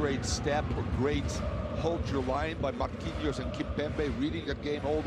great step, a great hold your line by Marquinhos and Kimpembe, reading that game all the